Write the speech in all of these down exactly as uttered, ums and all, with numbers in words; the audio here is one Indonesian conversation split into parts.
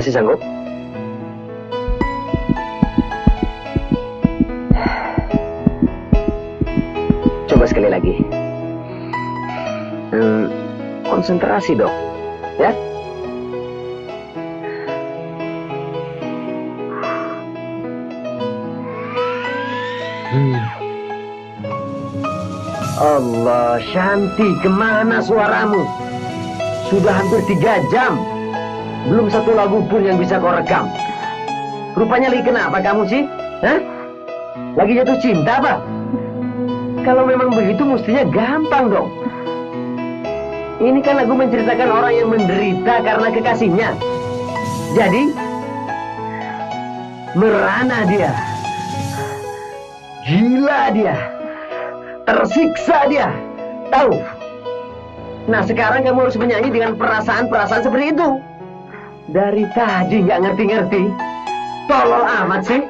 Masih sanggup? Coba sekali lagi. Hmm, konsentrasi dong, ya. Hmm. Allah, Shanti, kemana suaramu? Sudah hampir tiga jam. Belum satu lagu pun yang bisa kau rekam. Rupanya lagi kenapa kamu sih? Hah? Lagi jatuh cinta apa? Kalau memang begitu mestinya gampang dong. Ini kan lagu menceritakan orang yang menderita karena kekasihnya. Jadi, merana dia. Gila dia. Tersiksa dia. Tahu? Nah, sekarang kamu harus menyanyi dengan perasaan-perasaan seperti itu. Dari tadi nggak ngerti-ngerti. Tolol amat sih.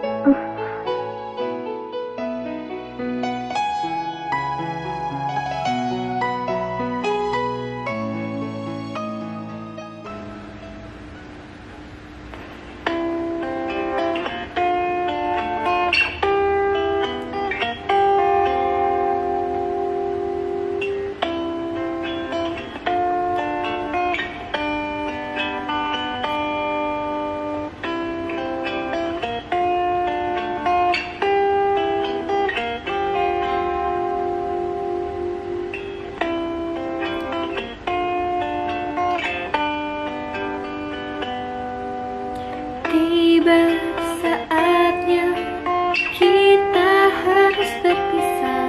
Tiba saatnya kita harus berpisah.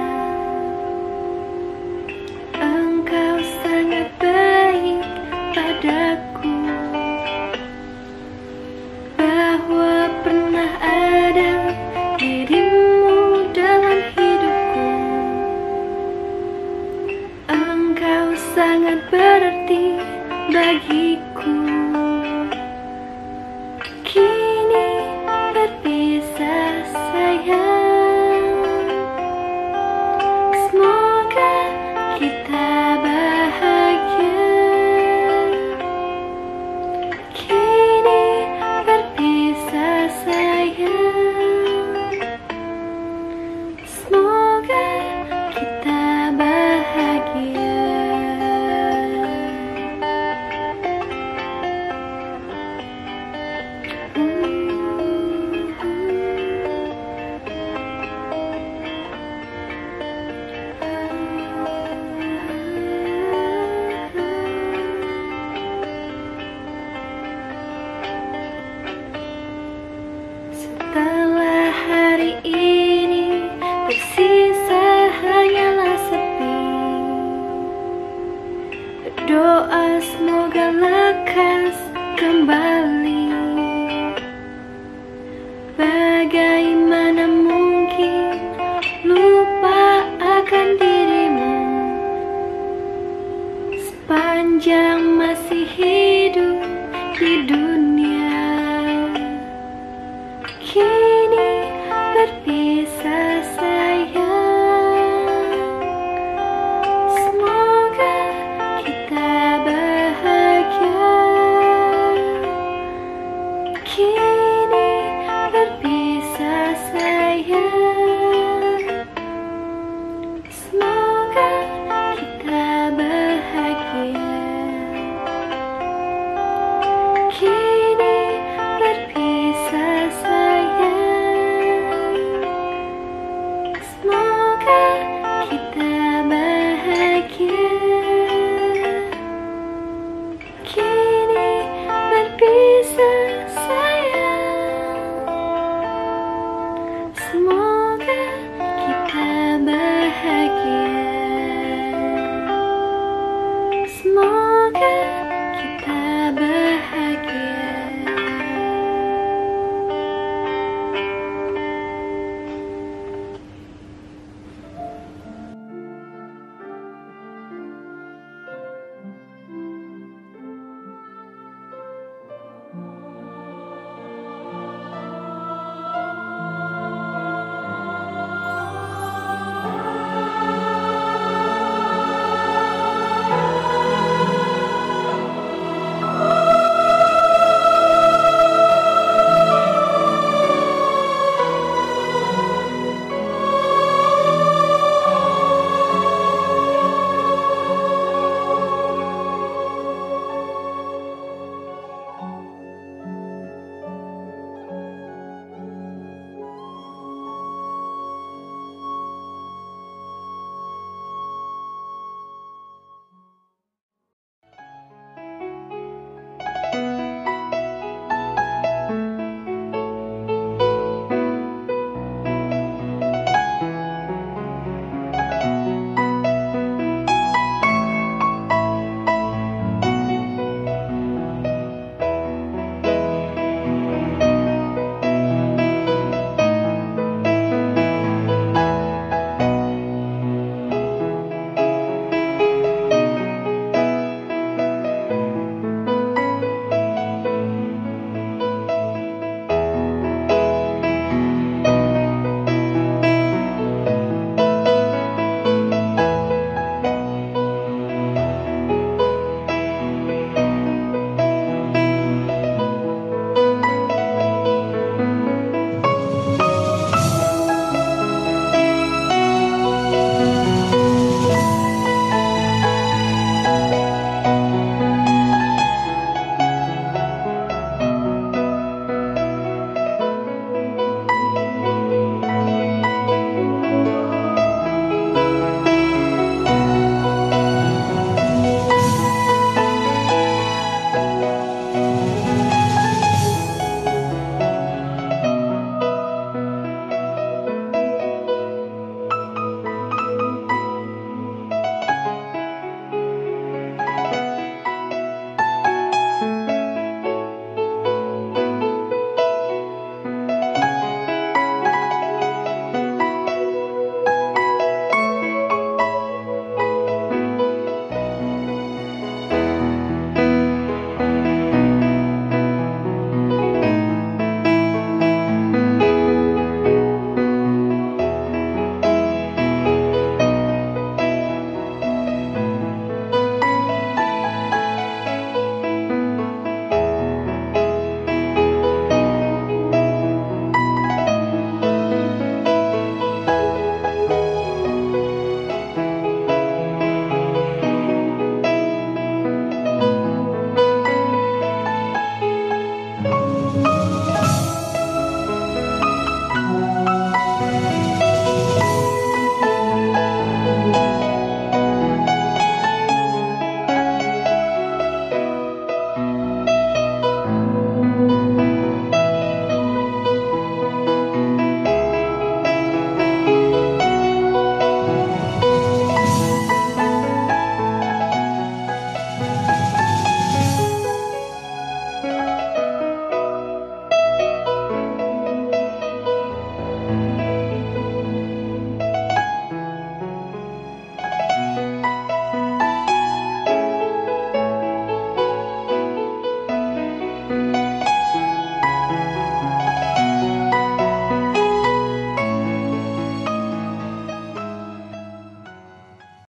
Engkau sangat baik padaku, bahwa pernah ada dirimu dalam hidupku. Engkau sangat berarti bagiku. Kini berpisah sayang, semoga kita bahagia. Kini berpisah sayang, semoga kita bahagia. Setelah hari ini tersisa hanyalah sepi. Berdoa semoga lekas kembali. Bagaimana mungkin lupa akan dirimu sepanjang masih hidup di dunia. Kini berpisah sayang, semoga kita bahagia. Kini berpisah sayang, semoga kita bahagia. Kini berpisah sayang, semoga kita bahagia. Kini berpisah sayang, semoga